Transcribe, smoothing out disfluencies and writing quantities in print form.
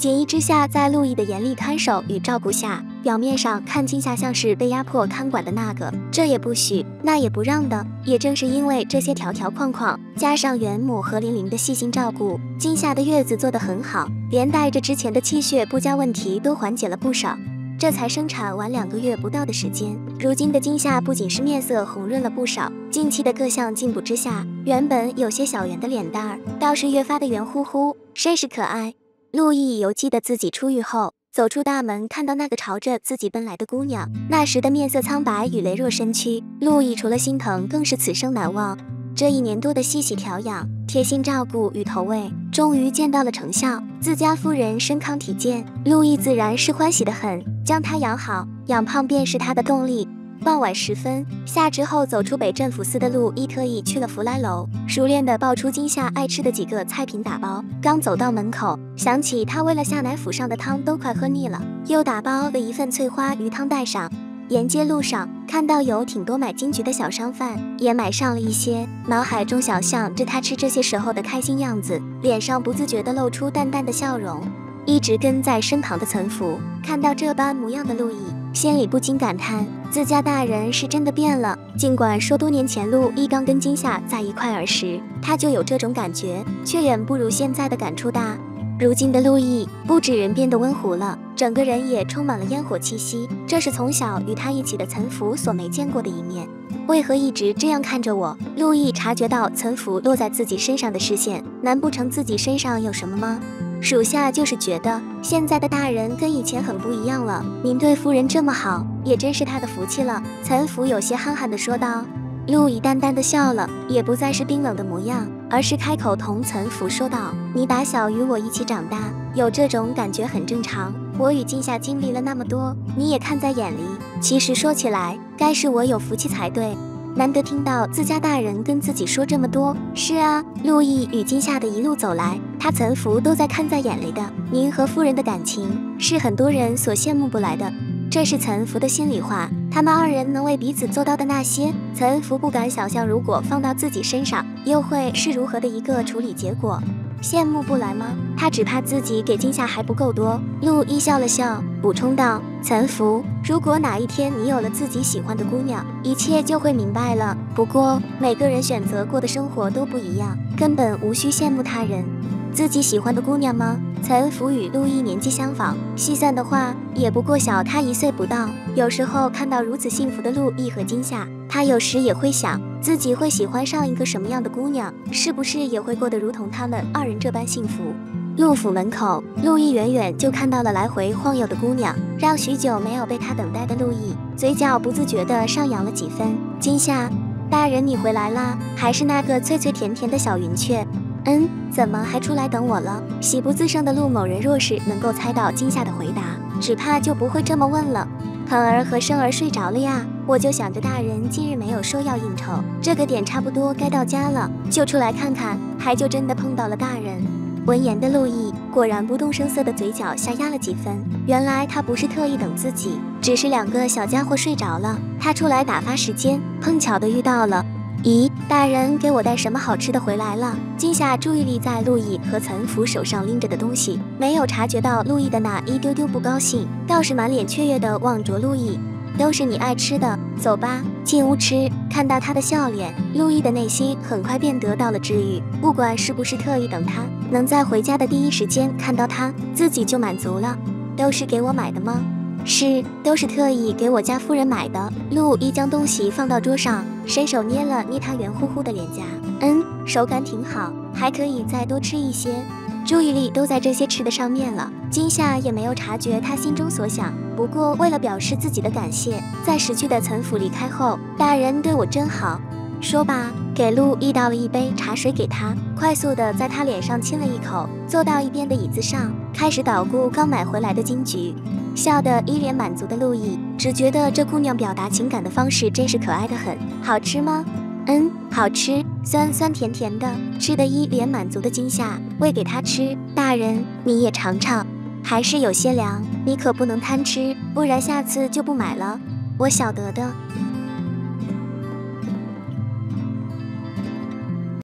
锦衣之下，在陆毅的严厉看守与照顾下，表面上看金夏像是被压迫看管的那个，这也不许，那也不让的。也正是因为这些条条框框，加上袁母和玲玲的细心照顾，金夏的月子做得很好，连带着之前的气血不佳问题都缓解了不少。这才生产完2个月不到的时间，如今的金夏不仅是面色红润了不少，近期的各项进补之下，原本有些小圆的脸蛋儿，倒是越发的圆乎乎，甚是可爱。陆毅犹记得自己出狱后，走出大门，看到那个朝着自己奔来的姑娘，那时的面色苍白与羸弱身躯，陆毅除了心疼，更是此生难忘。这1年多的细细调养、贴心照顾与投喂，终于见到了成效，自家夫人身康体健，陆毅自然是欢喜得很，将她养好养胖便是他的动力。傍晚时分，下职后走出北镇抚司的陆毅特意去了福来楼，熟练地抱出金夏爱吃的几个菜品打包。刚走到门口，想起他为了下奶府上的汤都快喝腻了，又打包了1份翠花鱼汤带上。沿街路上看到有挺多买金桔的小商贩，也买上了一些，脑海中想象着他吃这些时候的开心样子，脸上不自觉地露出淡淡的笑容。一直跟在身旁的岑福看到这般模样的陆毅，心里不禁感叹，自家大人是真的变了。尽管说多年前陆毅刚跟金夏在一块儿时，他就有这种感觉，却远不如现在的感触大。如今的陆毅不止人变得温和了，整个人也充满了烟火气息，这是从小与他一起的岑福所没见过的一面。为何一直这样看着我？陆毅察觉到岑福落在自己身上的视线，难不成自己身上有什么吗？属下就是觉得现在的大人跟以前很不一样了，您对夫人这么好，也真是他的福气了。岑福有些憨憨地说道。陆毅淡淡地笑了，也不再是冰冷的模样，而是开口同岑福说道，你打小与我一起长大，有这种感觉很正常，我与金夏经历了那么多，你也看在眼里，其实说起来该是我有福气才对，难得听到自家大人跟自己说这么多。是啊，陆毅与金夏的一路走来，他岑福都在看在眼里的，您和夫人的感情是很多人所羡慕不来的，这是岑福的心里话，他们2人能为彼此做到的那些，岑福不敢想象，如果放到自己身上，又会是如何的一个处理结果。羡慕不来吗？他只怕自己给金夏还不够多。陆毅笑了笑，补充道，岑福，如果哪一天你有了自己喜欢的姑娘，一切就会明白了。不过每个人选择过的生活都不一样，根本无需羡慕他人。自己喜欢的姑娘吗？岑福与陆毅年纪相仿，细算的话也不过小他1岁不到。有时候看到如此幸福的陆毅和金夏，他有时也会想，自己会喜欢上一个什么样的姑娘，是不是也会过得如同他们2人这般幸福。陆府门口，陆毅远远就看到了来回晃悠的姑娘，让许久没有被他等待的陆毅嘴角不自觉地上扬了几分。金夏，大人你回来啦，还是那个脆脆甜甜的小云雀。怎么还出来等我了？喜不自胜的陆某人若是能够猜到金夏的回答，只怕就不会这么问了。肯儿和生儿睡着了呀，我就想着大人今日没有说要应酬，这个点差不多该到家了，就出来看看，还就真的碰到了大人。闻言的陆毅果然不动声色的嘴角下压了几分，原来他不是特意等自己，只是2个小家伙睡着了，他出来打发时间，碰巧的遇到了。咦，大人给我带什么好吃的回来了？金夏注意力在陆毅和岑福手上拎着的东西，没有察觉到陆毅的那一丢丢不高兴，倒是满脸雀跃地望着陆毅。都是你爱吃的，走吧，进屋吃。看到他的笑脸，陆毅的内心很快便得到了治愈。不管是不是特意等他，能在回家的第一时间看到他，自己就满足了。都是给我买的吗？是，都是特意给我家夫人买的。陆毅将东西放到桌上，伸手捏了捏他圆乎乎的脸颊，手感挺好，还可以再多吃一些。注意力都在这些吃的上面了，金夏也没有察觉他心中所想。不过为了表示自己的感谢，在识趣的岑福离开后，大人对我真好。说罢，给陆毅倒了一杯茶水给他，快速的在他脸上亲了一口，坐到一边的椅子上，开始捣鼓刚买回来的金桔。笑得一脸满足的陆毅，只觉得这姑娘表达情感的方式真是可爱的很。好吃吗？好吃，酸酸甜甜的。吃得一脸满足的金夏喂给他吃，大人你也尝尝，还是有些凉，你可不能贪吃，不然下次就不买了。我晓得的。